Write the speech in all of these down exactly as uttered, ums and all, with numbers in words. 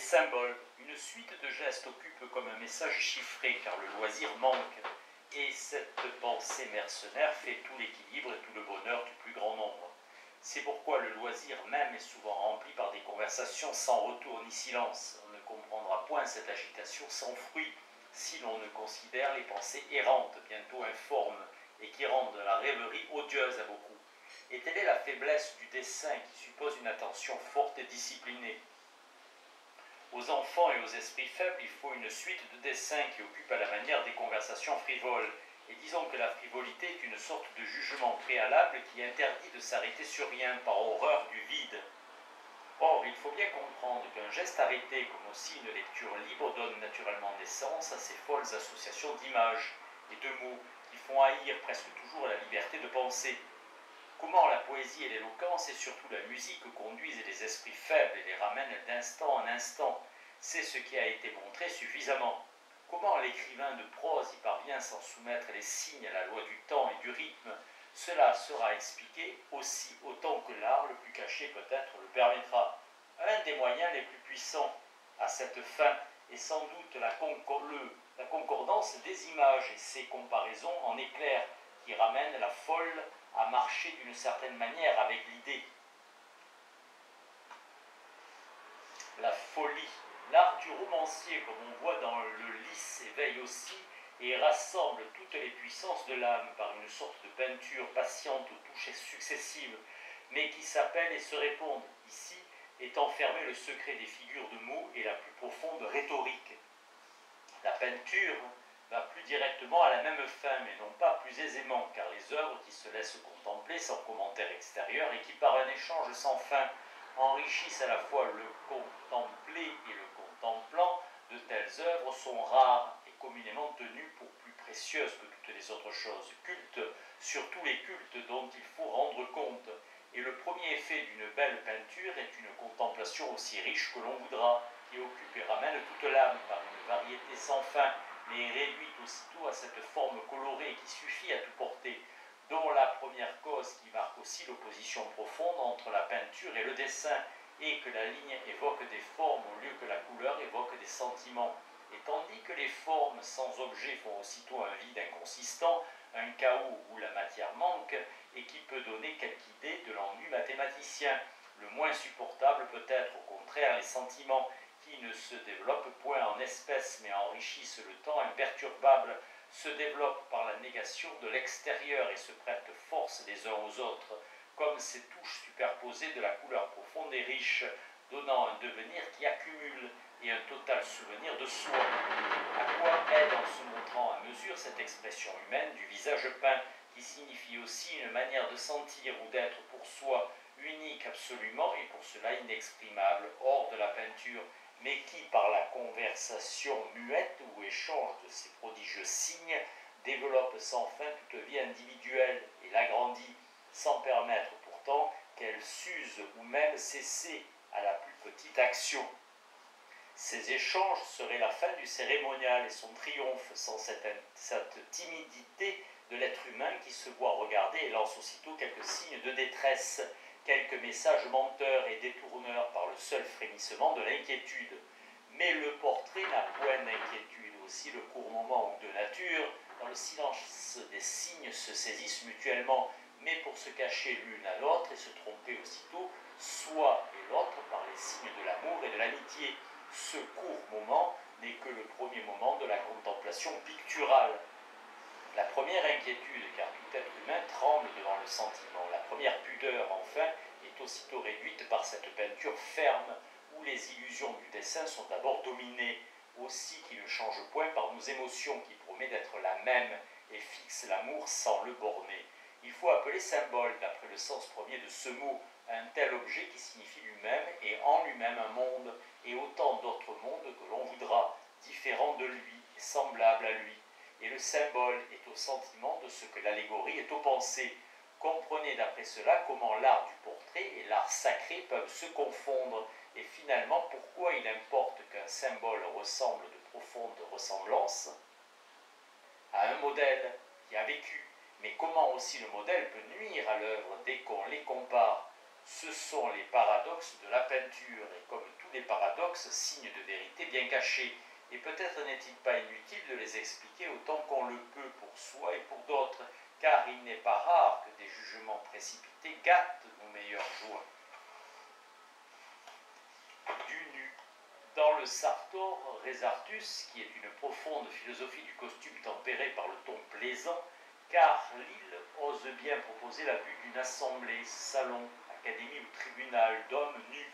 symboles. Une suite de gestes occupe comme un message chiffré, car le loisir manque. Et cette pensée mercenaire fait tout l'équilibre et tout le bonheur du plus grand nombre. C'est pourquoi le loisir même est souvent rempli par des conversations sans retour ni silence. On ne comprendra point cette agitation sans fruit, si l'on ne considère les pensées errantes, bientôt informes, et qui rendent la rêverie odieuse à beaucoup. Et telle est la faiblesse du dessin qui suppose une attention forte et disciplinée. Aux enfants et aux esprits faibles, il faut une suite de dessins qui occupent à la manière des conversations frivoles. Et disons que la frivolité est une sorte de jugement préalable qui interdit de s'arrêter sur rien par horreur du vide. Or, il faut bien comprendre qu'un geste arrêté, comme aussi une lecture libre, donne naturellement naissance à ces folles associations d'images et de mots qui font haïr presque toujours la liberté de penser. Comment la poésie et l'éloquence et surtout la musique conduisent les esprits faibles et les ramènent d'instant en instant, c'est ce qui a été montré suffisamment. Comment l'écrivain de prose y parvient sans soumettre les signes à la loi du temps et du rythme, cela sera expliqué aussi autant que l'art le plus caché peut-être le permettra. Un des moyens les plus puissants à cette fin est sans doute la, concor le, la concordance des images et ces comparaisons en éclairs qui ramènent la folle à marcher d'une certaine manière avec l'idée. La folie. L'art du romancier, comme on voit dans le lys, éveille aussi et rassemble toutes les puissances de l'âme par une sorte de peinture patiente aux touches successives, mais qui s'appellent et se répondent. Ici est enfermé le secret des figures de mots et la plus profonde rhétorique. La peinture va plus directement à la même fin, mais non pas plus aisément, car les œuvres qui se laissent contempler sans commentaire extérieur et qui, par un échange sans fin, enrichissent à la fois le contemplé et le contemplant, de telles œuvres sont rares et communément tenues pour plus précieuses que toutes les autres choses, cultes, surtout les cultes dont il faut rendre compte. Et le premier effet d'une belle peinture est une contemplation aussi riche que l'on voudra, qui occupe et ramène toute l'âme par une variété sans fin, mais réduite aussitôt à cette forme colorée qui suffit à tout porter, dont la première cause qui marque aussi l'opposition profonde entre la peinture et le dessin, et que la ligne évoque des formes au lieu que la couleur évoque des sentiments. Et tandis que les formes sans objet font aussitôt un vide inconsistant, un chaos où la matière manque, et qui peut donner quelque idée de l'ennui mathématicien. Le moins supportable peut-être au contraire les sentiments, qui ne se développent point en espèces, mais enrichissent le temps imperturbable, se développent par la négation de l'extérieur et se prêtent force les uns aux autres, comme ces touches superposées de la couleur profonde et riche, donnant un devenir qui accumule et un total souvenir de soi. À quoi aide en se montrant à mesure cette expression humaine du visage peint, qui signifie aussi une manière de sentir ou d'être pour soi unique absolument et pour cela inexprimable, hors de la peinture, mais qui, par la conversation muette ou échange de ces prodigieux signes, développe sans fin toute vie individuelle et l'agrandit, sans permettre pourtant qu'elle s'use ou même cesser à la plus petite action. Ces échanges seraient la fin du cérémonial et son triomphe sans cette, cette timidité de l'être humain qui se voit regarder et lance aussitôt quelques signes de détresse, quelques messages menteurs et détourneurs par le seul frémissement de l'inquiétude. Mais le portrait n'a point d'inquiétude, aussi le court moment ou de nature, dans le silence des signes se saisissent mutuellement, mais pour se cacher l'une à l'autre et se tromper aussitôt, soit et l'autre par les signes de l'amour et de l'amitié. Ce court moment n'est que le premier moment de la contemplation picturale. La première inquiétude, car tout être humain tremble devant le sentiment. La première pudeur, enfin, est aussitôt réduite par cette peinture ferme, où les illusions du dessin sont d'abord dominées, aussi qui ne change point par nos émotions, qui promet d'être la même, et fixe l'amour sans le borner. Il faut appeler symbole, d'après le sens premier de ce mot, un tel objet qui signifie lui-même et en lui-même un monde, et autant d'autres mondes que l'on voudra, différents de lui et semblables à lui. Et le symbole est au sentiment de ce que l'allégorie est aux pensées. Comprenez d'après cela comment l'art du portrait et l'art sacré peuvent se confondre, et finalement pourquoi il importe qu'un symbole ressemble de profondes ressemblances à un modèle qui a vécu, mais comment aussi le modèle peut nuire à l'œuvre dès qu'on les compare. Ce sont les paradoxes de la peinture, et comme tous les paradoxes, signes de vérité bien cachés. Et peut-être n'est-il pas inutile de les expliquer autant qu'on le peut pour soi et pour d'autres, car il n'est pas rare que des jugements précipités gâtent nos meilleures joies. Du nu. Dans le Sartor Resartus, qui est une profonde philosophie du costume tempéré par le ton plaisant, Carlyle ose bien proposer la vue d'une assemblée, salon, académie ou tribunal d'hommes nus.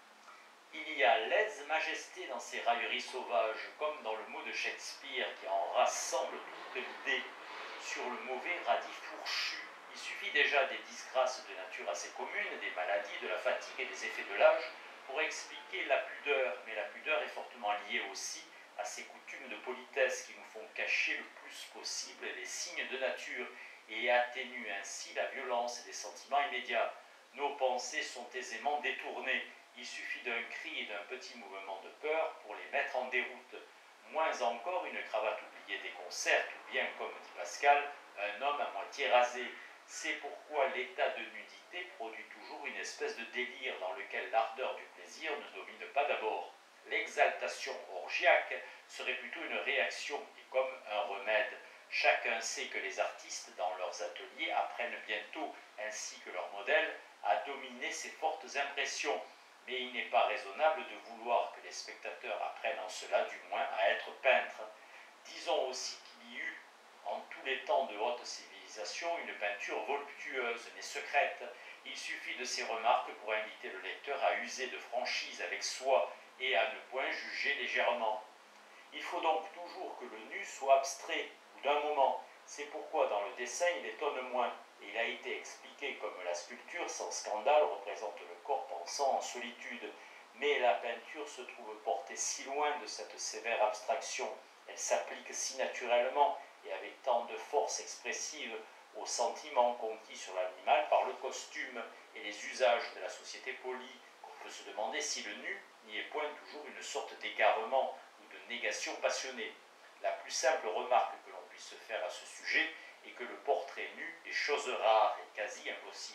Il y a lèse-majesté dans ces railleries sauvages, comme dans le mot de Shakespeare qui en rassemble toute l'idée. Sur le mauvais radis fourchu, il suffit déjà des disgrâces de nature assez commune, des maladies, de la fatigue et des effets de l'âge, pour expliquer la pudeur, mais la pudeur est fortement liée aussi à ces coutumes de politesse qui nous font cacher le plus possible les signes de nature et atténuent ainsi la violence des sentiments immédiats. Nos pensées sont aisément détournées. Il suffit d'un cri et d'un petit mouvement de peur pour les mettre en déroute. Moins encore une cravate oubliée déconcerte, ou bien, comme dit Pascal, un homme à moitié rasé. C'est pourquoi l'état de nudité produit toujours une espèce de délire dans lequel l'ardeur du plaisir ne domine pas d'abord. L'exaltation orgiaque serait plutôt une réaction et comme un remède. Chacun sait que les artistes, dans leurs ateliers, apprennent bientôt, ainsi que leurs modèles, à dominer ces fortes impressions. Mais il n'est pas raisonnable de vouloir que les spectateurs apprennent en cela, du moins, à être peintres. Disons aussi qu'il y eut, en tous les temps de haute civilisation, une peinture voluptueuse, mais secrète. Il suffit de ces remarques pour inviter le lecteur à user de franchise avec soi et à ne point juger légèrement. Il faut donc toujours que le nu soit abstrait, ou d'un moment. C'est pourquoi dans le dessin il étonne moins. Et il a été expliqué comme la sculpture, sans scandale, représente le corps pensant en solitude. Mais la peinture se trouve portée si loin de cette sévère abstraction, elle s'applique si naturellement et avec tant de force expressive aux sentiments conquis sur l'animal par le costume et les usages de la société polie, qu'on peut se demander si le nu n'y est point toujours une sorte d'égarement ou de négation passionnée. La plus simple remarque que l'on puisse se faire à ce sujet est que le portrait nu est chose rare et quasi impossible.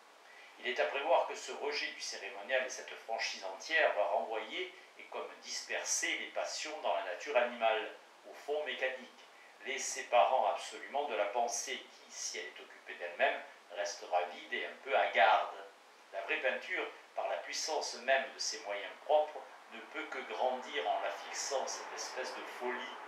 Il est à prévoir que ce rejet du cérémonial et cette franchise entière va renvoyer et comme disperser les passions dans la nature animale, au fond mécanique, les séparant absolument de la pensée qui, si elle est occupée d'elle-même, restera vide et un peu hagarde. La vraie peinture, par la puissance même de ses moyens propres, ne peut que grandir en la fixant cette espèce de folie.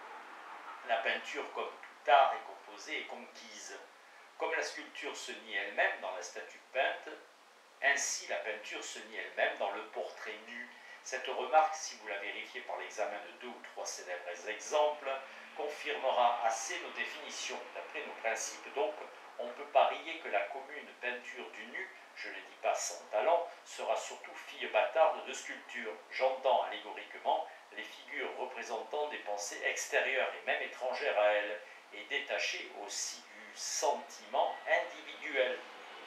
La peinture, comme tout art, est composée et conquise. Comme la sculpture se nie elle-même dans la statue peinte, ainsi la peinture se nie elle-même dans le portrait nu. Cette remarque, si vous la vérifiez par l'examen de deux ou trois célèbres exemples, confirmera assez nos définitions. D'après nos principes, donc, on peut parier que la commune peinture du nu, je ne dis pas sans talent, sera surtout fille bâtarde de sculpture. J'entends allégoriquement les figures représentant des pensées extérieures et même étrangères à elles, et détachées aussi du sentiment individuel.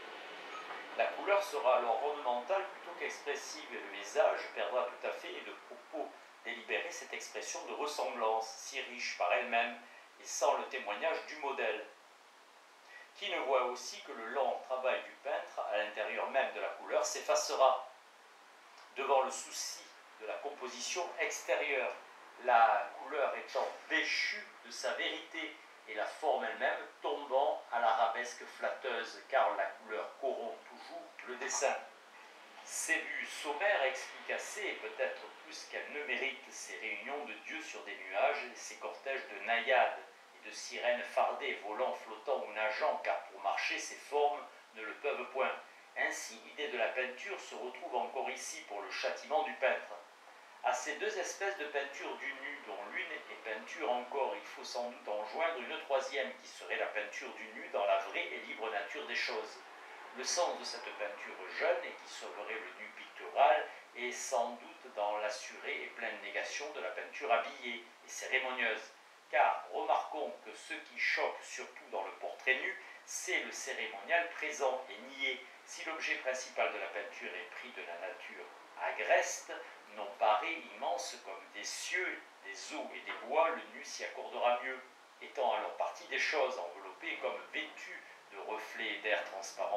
La couleur sera alors ornementale plutôt qu'expressive et le visage perdra tout à fait de propos délibéré cette expression de ressemblance, si riche par elle-même et sans le témoignage du modèle. Qui ne voit aussi que le lent travail du peintre à l'intérieur même de la couleur s'effacera devant le souci de la composition extérieure, la couleur étant déchue de sa vérité et la forme elle-même tombant à l'arabesque flatteuse, car la couleur corrompt toujours le dessin. Ces vues sommaires expliquent assez, et peut-être plus qu'elles ne méritent, ces réunions de dieux sur des nuages, et ces cortèges de naïades et de sirènes fardées, volant, flottant ou nageant, car pour marcher ces formes ne le peuvent point. Ainsi, l'idée de la peinture se retrouve encore ici pour le châtiment du peintre. À ces deux espèces de peinture du nu, dont l'une est peinture encore, il faut sans doute en joindre une troisième, qui serait la peinture du nu dans la vraie et libre nature des choses. Le sens de cette peinture jeune, et qui sauverait le nu pictural, est sans doute dans l'assurée et pleine négation de la peinture habillée et cérémonieuse. Car remarquons que ce qui choque surtout dans le portrait nu, c'est le cérémonial présent et nié. Si l'objet principal de la peinture est pris de la nature agreste, non paré, immense comme des cieux, des eaux et des bois, le nu s'y accordera mieux, étant alors partie des choses, enveloppées comme vêtues de reflets d'air transparents,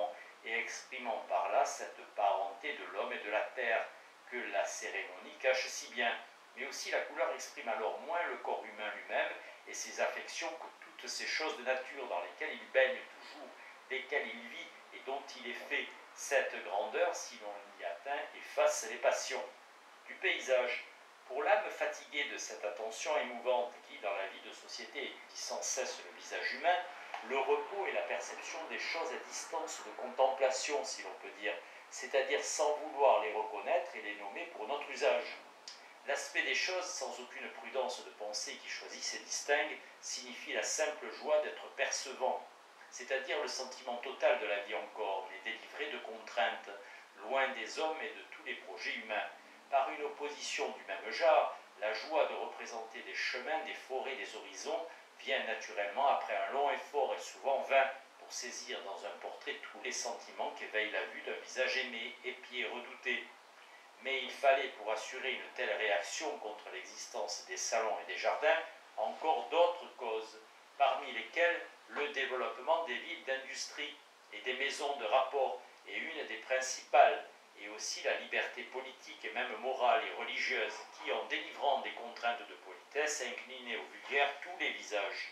et exprimant par là cette parenté de l'homme et de la terre que la cérémonie cache si bien. Mais aussi la couleur exprime alors moins le corps humain lui-même et ses affections que toutes ces choses de nature dans lesquelles il baigne toujours, desquelles il vit et dont il est fait. Cette grandeur, si l'on y atteint, efface les passions. Du paysage. Pour l'âme fatiguée de cette attention émouvante qui, dans la vie de société, étudie sans cesse le visage humain, le repos et la perception des choses à distance de contemplation, si l'on peut dire, c'est-à-dire sans vouloir les reconnaître et les nommer pour notre usage. L'aspect des choses, sans aucune prudence de pensée qui choisisse et distingue, signifie la simple joie d'être percevant, c'est-à-dire le sentiment total de la vie encore, mais délivré de contraintes, loin des hommes et de tous les projets humains. Par une opposition du même genre, la joie de représenter des chemins, des forêts, des horizons vient naturellement après un long effort et souvent vain pour saisir dans un portrait tous les sentiments qu'éveille la vue d'un visage aimé, épié et redouté. Mais il fallait, pour assurer une telle réaction contre l'existence des salons et des jardins, encore d'autres causes, parmi lesquelles le développement des villes d'industrie et des maisons de rapport est une des principales, et aussi la liberté politique et même morale et religieuse qui, en délivrant des contraintes de politesse, inclinait au vulgaire tous les visages.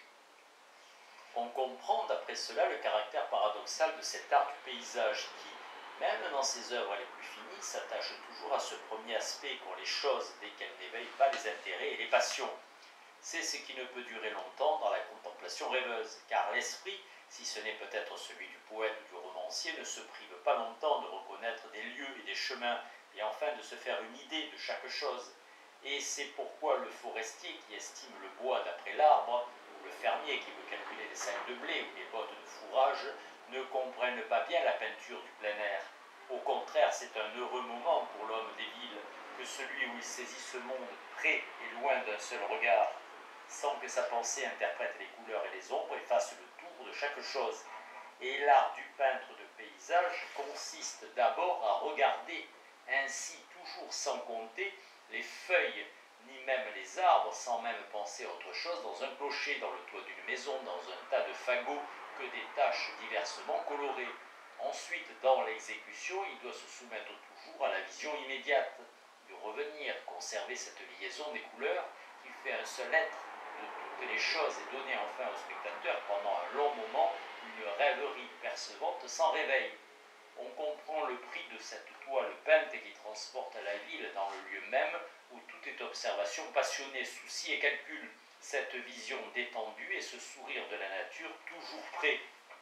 On comprend d'après cela le caractère paradoxal de cet art du paysage qui, même dans ses œuvres les plus finies, s'attache toujours à ce premier aspect qu'ont les choses dès qu'elles n'éveillent pas les intérêts et les passions. C'est ce qui ne peut durer longtemps dans la contemplation rêveuse, car l'esprit, si ce n'est peut-être celui du poète ou du romancier, ne se prive pas longtemps de reconnaître des lieux et des chemins, et enfin de se faire une idée de chaque chose. Et c'est pourquoi le forestier qui estime le bois d'après l'arbre, ou le fermier qui veut calculer les sacs de blé ou les bottes de fourrage, ne comprennent pas bien la peinture du plein air. Au contraire, c'est un heureux moment pour l'homme des villes que celui où il saisit ce monde près et loin d'un seul regard, sans que sa pensée interprète les couleurs et les ombres et fasse le tour de chaque chose. Et l'art du peintre de paysage consiste d'abord à regarder ainsi toujours sans compter les feuilles, ni même les arbres, sans même penser à autre chose, dans un clocher, dans le toit d'une maison, dans un tas de fagots, que des taches diversement colorées. Ensuite, dans l'exécution, il doit se soumettre toujours à la vision immédiate, de revenir, conserver cette liaison des couleurs qui fait un seul être de toutes les choses et donner enfin au spectateur pendant un long moment une rêverie percevante sans réveil. On comprend le prix de cette toile peinte qui transporte la ville dans le lieu même où tout est observation passionnée, souci et calcul, cette vision détendue et ce sourire de la nature toujours prêt.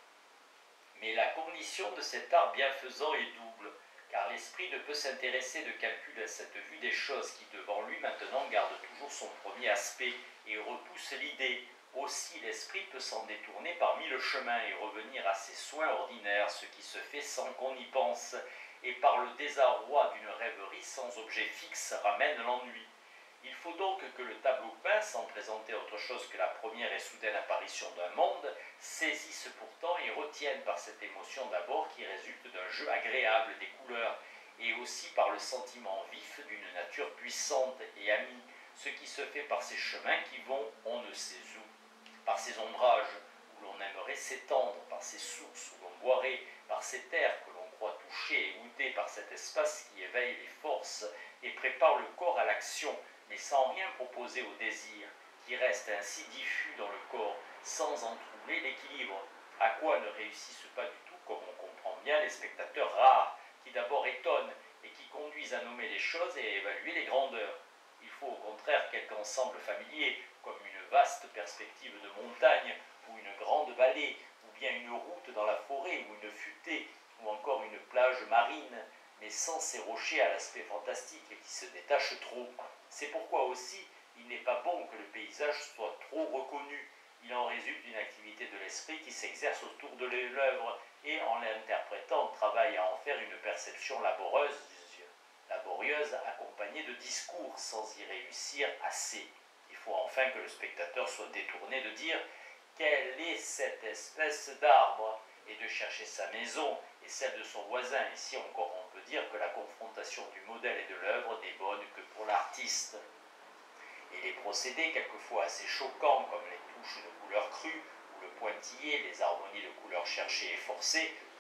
Mais la condition de cet art bienfaisant est double, car l'esprit ne peut s'intéresser de calcul à cette vue des choses qui devant lui maintenant garde toujours son premier aspect et repousse l'idée. Aussi l'esprit peut s'en détourner par mille chemins et revenir à ses soins ordinaires, ce qui se fait sans qu'on y pense, et par le désarroi d'une rêverie sans objet fixe ramène l'ennui. Il faut donc que le tableau peint, sans présenter autre chose que la première et soudaine apparition d'un monde, saisisse pourtant et retienne par cette émotion d'abord qui résulte d'un jeu agréable des couleurs, et aussi par le sentiment vif d'une nature puissante et amie, ce qui se fait par ces chemins qui vont on ne sait où, par ces ombrages où l'on aimerait s'étendre, par ces sources où l'on boirait, par ces terres que l'on croit toucher et goûter, par cet espace qui éveille les forces et prépare le corps à l'action, mais sans rien proposer au désir, qui reste ainsi diffus dans le corps, sans en troubler l'équilibre, à quoi ne réussissent pas du tout, comme on comprend bien, les spectateurs rares, qui d'abord étonnent et qui conduisent à nommer les choses et à évaluer les grandeurs. Il faut au contraire quelque ensemble familier, comme une vaste perspective de montagne, ou une grande vallée, ou bien une route dans la forêt, ou une futaie, ou encore une plage marine, mais sans ces rochers à l'aspect fantastique et qui se détachent trop. C'est pourquoi aussi il n'est pas bon que le paysage soit trop reconnu. Il en résulte une activité de l'esprit qui s'exerce autour de l'œuvre et en l'interprétant travaille à en faire une perception laborieuse, laborieuse accompagnée de discours sans y réussir assez. Il faut enfin que le spectateur soit détourné de dire quelle est cette espèce d'arbre et de chercher sa maison et celle de son voisin. Ici encore on peut dire que la confrontation du modèle et de l'œuvre n'est bonne que pour l'artiste. Et les procédés, quelquefois assez choquants, comme les touches de couleur crue, ou le pointillé, les harmonies de couleurs cherchées et forcées,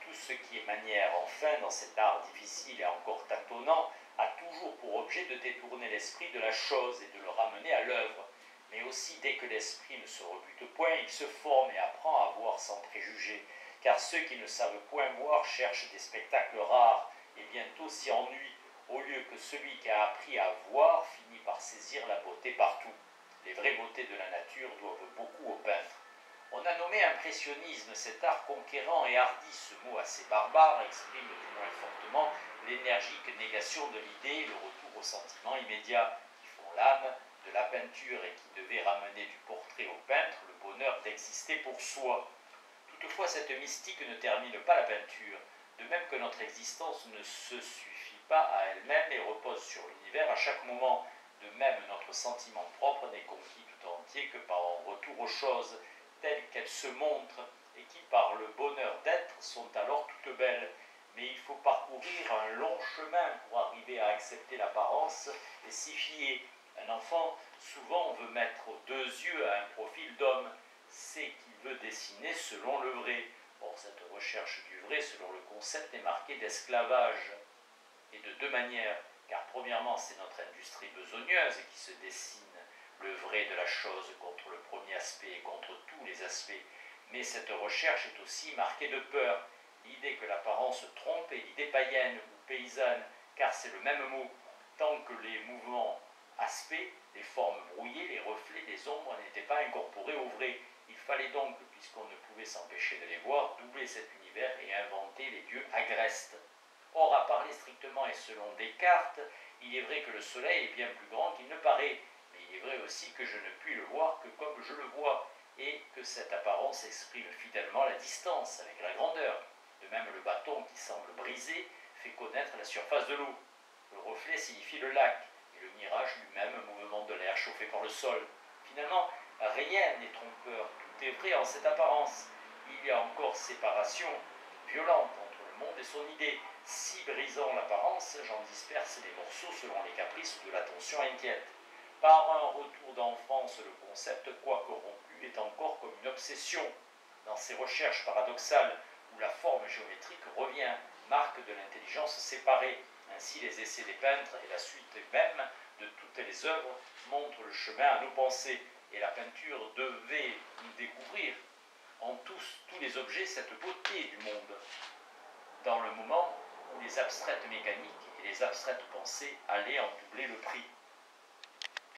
tout ce qui est manière, enfin, dans cet art difficile et encore tâtonnant, a toujours pour objet de détourner l'esprit de la chose et de le ramener à l'œuvre. Mais aussi, dès que l'esprit ne se rebute point, il se forme et apprend à voir sans préjugés, car ceux qui ne savent point voir cherchent des spectacles rares, et bientôt s'y ennuient, au lieu que celui qui a appris à voir finit par saisir la beauté partout. Les vraies beautés de la nature doivent beaucoup au peintre. On a nommé impressionnisme cet art conquérant et hardi. Ce mot assez barbare exprime du moins fortement l'énergique négation de l'idée et le retour au sentiment immédiat qui font l'âme de la peinture et qui devait ramener du portrait au peintre le bonheur d'exister pour soi. Toutefois, cette mystique ne termine pas la peinture, de même que notre existence ne se suffit pas à elle-même et repose sur l'univers à chaque moment. De même, notre sentiment propre n'est conquis tout entier que par un retour aux choses, telles qu'elles se montrent, et qui, par le bonheur d'être, sont alors toutes belles. Mais il faut parcourir un long chemin pour arriver à accepter l'apparence et s'y fier. Un enfant, souvent, veut mettre deux yeux à un profil d'homme. C'est qu'il veut dessiner selon le vrai. Or, cette recherche du vrai, selon le concept, est marquée d'esclavage. Et de deux manières. Car premièrement, c'est notre industrie besogneuse qui se dessine le vrai de la chose contre le premier aspect et contre tous les aspects. Mais cette recherche est aussi marquée de peur. L'idée que l'apparence trompe est l'idée païenne ou paysanne, car c'est le même mot. Tant que les mouvements aspects, les formes brouillées, les reflets, les ombres n'étaient pas incorporés au vrai. Il fallait donc, puisqu'on ne pouvait s'empêcher de les voir, doubler cet univers et inventer les dieux agrestes. Or, à parler strictement et selon Descartes, il est vrai que le soleil est bien plus grand qu'il ne paraît, mais il est vrai aussi que je ne puis le voir que comme je le vois, et que cette apparence exprime fidèlement la distance avec la grandeur. De même, le bâton qui semble brisé fait connaître la surface de l'eau. Le reflet signifie le lac, et le mirage lui-même un mouvement de l'air chauffé par le sol. Finalement, rien n'est trompeur, tout est vrai en cette apparence. Il y a encore séparation violente entre le monde et son idée. Si brisant l'apparence, j'en disperse les morceaux selon les caprices de l'attention inquiète. Par un retour d'enfance, le concept, quoique rompu, est encore comme une obsession. Dans ces recherches paradoxales où la forme géométrique revient, marque de l'intelligence séparée. Ainsi, les essais des peintres et la suite même de toutes les œuvres montrent le chemin à nos pensées. Et la peinture devait nous découvrir en tous, tous les objets cette beauté du monde, dans le moment où les abstraites mécaniques et les abstraites pensées allaient en doubler le prix.